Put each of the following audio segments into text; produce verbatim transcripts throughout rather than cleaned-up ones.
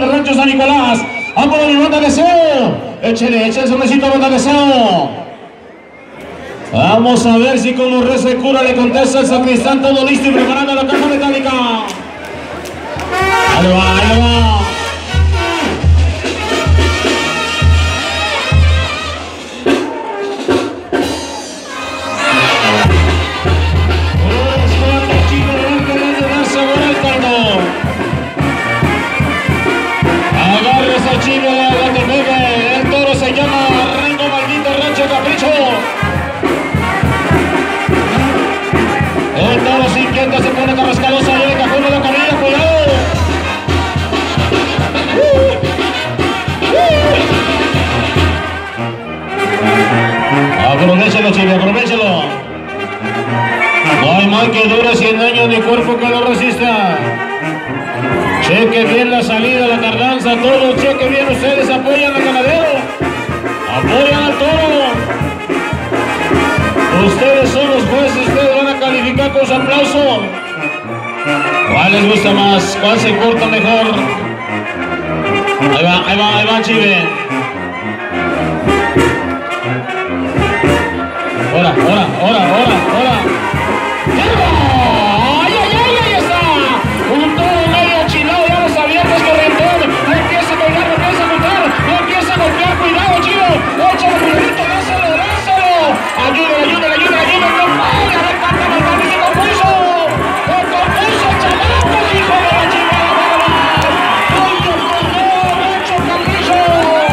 del rancho San Nicolás. Vamos a mi banda deseo. Échele, échele su besito a banda deseo. Vamos a ver si con los res de cura le contesta el sacristán, todo listo y preparando la caja metálica. Ahí va, ahí va. Se pone carrascalosa, y el cajón de la carilla, cuidado. Uh, uh. Aprovechalo, Chile, aprovechalo. No hay mal que dure cien años ni cuerpo que lo resista. Cheque bien la salida, la tardanza, todo. Cheque bien, ustedes apoyan al ganadero. Apoyan al toro. Ustedes son los jueces, ustedes van a calificar con su aplauso. ¿Cuál les gusta más? ¿Cuál se corta mejor? Ahí va, ahí va, ahí va, Chive. Ahora, ahora, ahora, ahora, ahora. ¡Ay, ay, ay, ahí está! Un toro medio chilado, ya lo sabía, pues corrientón. No empieza a colgar, no empieza a montar, no empieza a golpear, cuidado, Chivo. Échale, cuidadito, lázalo, lázalo. Ayúdale, ayúdale, ayúdale, ayúdale, no puede, a ver cuánta maldad se compuso. ¡Se compuso el chamaco, hijo de la chingada! ¡Ay, Dios mío, mucho capricho!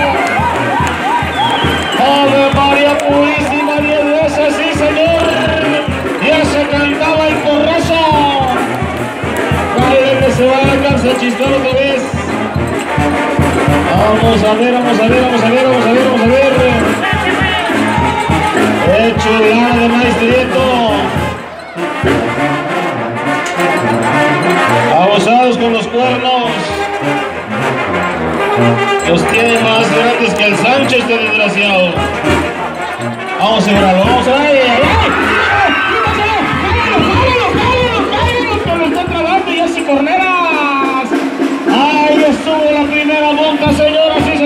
¡Ave María Purísima, diez veces, sí, señor! ¡Ya se cantaba el porrazo! ¡Ay, que se va a alcanzar a chistar otra vez! Vamos a ver, vamos a ver, vamos a ver, vamos a ver, vamos a ver. Hecho lana de maestrieto. Abusados con los cuernos. Los tiene más grandes que el Sánchez, este desgraciado. Vamos a verlo, vamos a ver.